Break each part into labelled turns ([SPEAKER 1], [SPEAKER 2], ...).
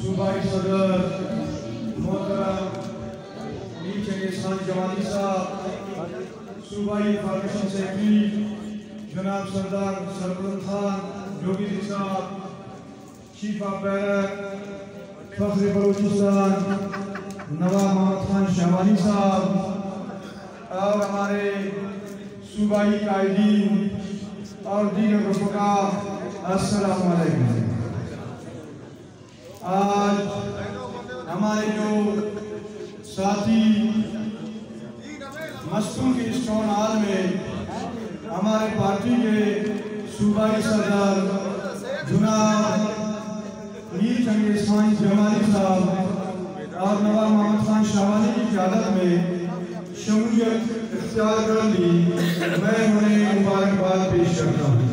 [SPEAKER 1] सूबाई सदर मोहतरम मीर चंगेज़खान जवानी साहब, सूबाई फाउंडेशन सेक्रेटरी जनाब सरदार सरबरन खान जोगी जी साहब, चीफ ऑफ बैरक फख्र बलूचिस्तान नवाब मोहम्मद खान शाहवानी साहब और हमारे सूबाई कायदीन और दीगर रफ़का, अस्सलामु अलैकुम। आज हमारे जो साथी मस्तूल के इस टाउन हॉल में हमारे पार्टी के सूबाई सदर जनाब मीर चंगेज़खान जवानी साहब और नवाब मोहम्मद खान शाहवानी की क़यादत में शमूलियत इख्तियार कर ली, मैं उन्हें मुबारकबाद पेश करता हूँ।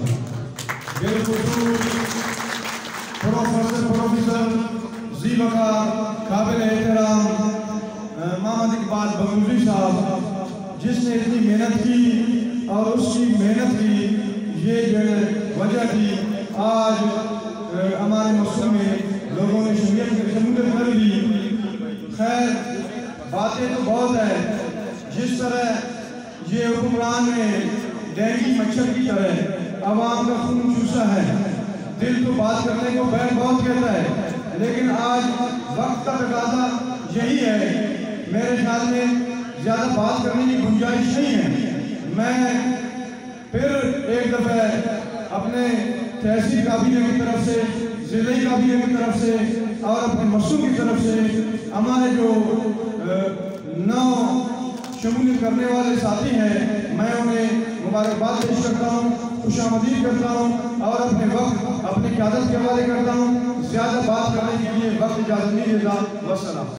[SPEAKER 1] प्रोफेसर ज़ीवका काबिल एहतराम मोहम्मद इकबाल बगलूची साहब, जिसने इतनी मेहनत की और उसकी मेहनत की ये जो वजह थी आज हमारे मौसम में लोगों ने शमूलियत कर ली। खैर बातें तो बहुत है, जिस तरह ये हुक्मरान ने डेंगी मच्छर की तरह आवाम का खून चूसा है, दिल तो बात करने को बैन बहुत कहता है, लेकिन आज वक्त का तकाज़ा यही है। मेरे ख्याल में ज़्यादा बात करने की गुंजाइश नहीं है। मैं फिर एक दफ़े अपने तहसील काबीने की तरफ से, ज़िले काबीने की तरफ से और अपने मसूम की तरफ से हमारे जो 9 शमूलियत करने वाले साथी हैं, मैं उन्हें मुबारकबाद पेश करता हूँ, खुशामदीद करता हूँ और अपने वक्त अपनी क़यादत के हवाले करता हूँ। ज़्यादा बात करने के लिए वक्त इजाज़त नहीं देता। वस्सलाम।